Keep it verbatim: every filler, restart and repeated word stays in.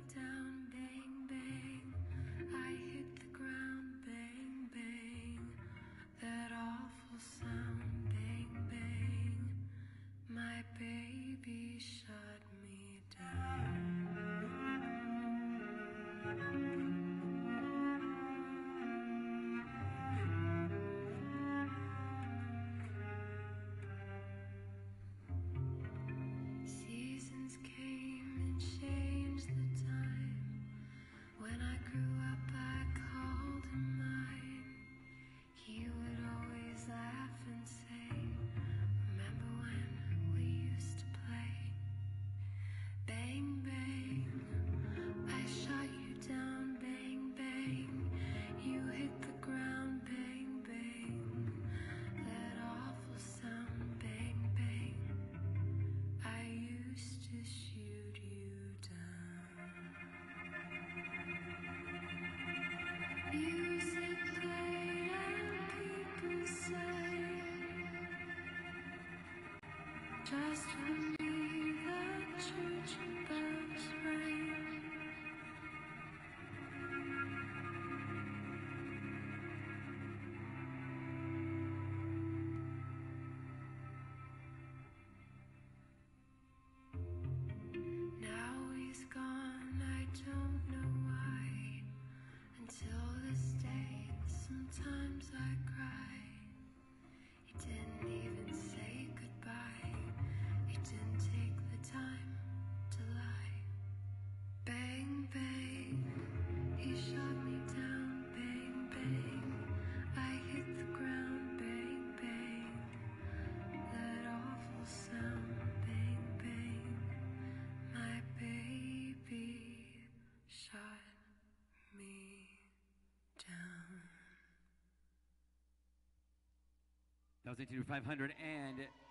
down, bang, bang. I hit the ground, bang, bang. That awful sound, bang, bang. My baby shut me down. Seasons came and changed the time. When I grew up I called him mine. He would always laugh and say, remember when we used to play? Bang, bang, I shot you down, bang, bang. You hit the ground, bang, bang. That awful sound, bang, bang. I used to shoot you down. Music played and people sang. Just for me the church bells rang. Now he's gone, I don't know why. Until this day, sometimes I cry. He didn't even say goodbye. He didn't take the time to lie. Bang, bang, he shot me down, bang, bang. I hit the ground, bang, bang. That awful sound, bang, bang. My baby shot me down. That was eighteen five hundred and